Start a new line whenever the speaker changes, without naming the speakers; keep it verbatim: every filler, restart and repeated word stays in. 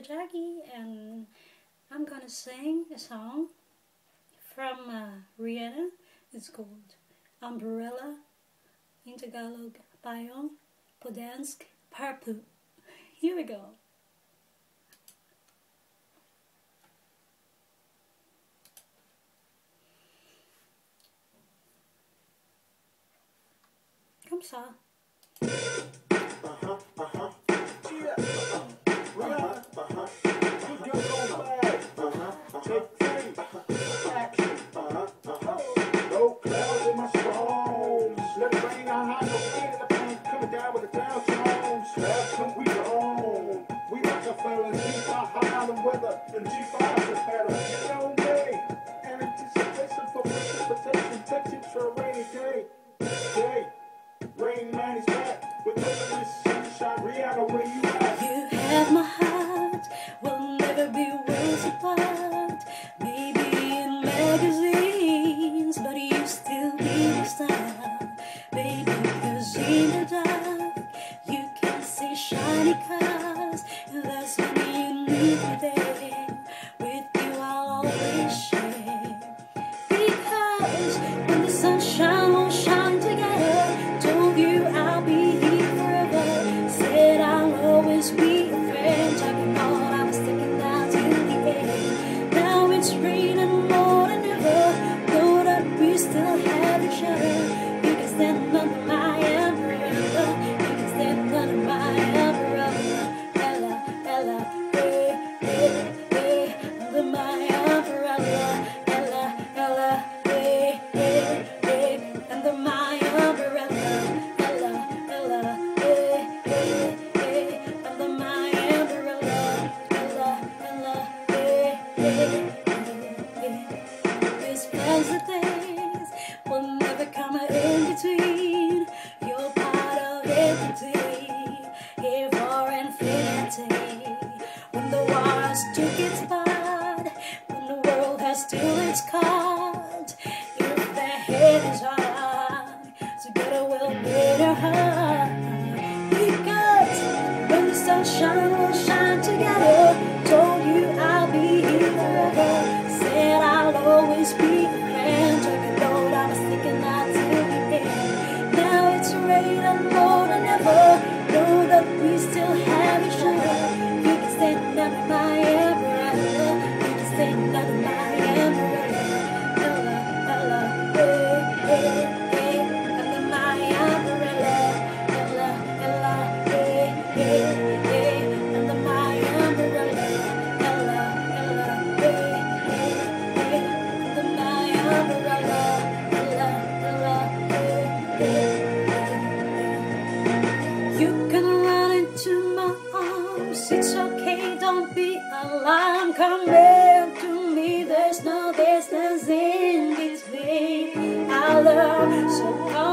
Jackie, and I'm gonna sing a song from uh, Rihanna. It's called Umbrella, in Tagalog, Pajo, Podansk, Purple. Here we go. Comme ça.
Uh-huh, uh-huh. Yeah. Uh-huh. Rihanna. Uh-huh. You just go back. Uh-huh. Take three. Action. Uh-huh. Uh-huh. No clouds in my stones. Let it rain. I hide no fear in the pain. Coming down with the down tones. That's when we on. We Rockefellers. G five Island weather. And G five is better. You know me. And anticipation for precipitation. Tech tips for a rainy day. Day. Rain Man is back with the sunshine. Rihanna, where you at?
You have my heart, we'll never be worlds apart. Maybe in magazines, but you still be the star. Baby, cause in the dark, you can see shiny cars. And that's when you need me there. With you I'll always share. Because when the sunshine will shine together, told you I'll be here forever. Said I'll always be a friend. Talking about I was sticking down till the end. Now it's raining more than ever. Know that we still have each other. You can stand under my umbrella. You can stand under my umbrella. Ella, Ella, eh, eh, eh, under my umbrella. Ella, Ella, eh, eh, eh, under my umbrella. Ella, Ella, eh, eh, eh, under my umbrella. Ella, Ella, eh, eh, eh, eh. These pleasant things will never come in between. You're part of entity, here for infinity. When the wars took its part, when the world has still its card, if the head is hard, together we'll get a heart. Because when the sunshine will shine together, told you I'll be here forever. Said I'll always be a friend. Took a load, I was thinking out till the end. Now it's raining more than ever. Know that we still have each other. You can stand under my umbrella. You can stand under my umbrella. Ella, Ella, eh, eh, eh, under my umbrella. Ella, Ella, eh, eh, eh, under my umbrella. Ella, Ella, eh, eh, eh, under my umbrella. Ella, Ella, eh, eh, eh. You can run into my arms. It's okay, don't be alarmed. Come back to me. There's no distance in between our love. So come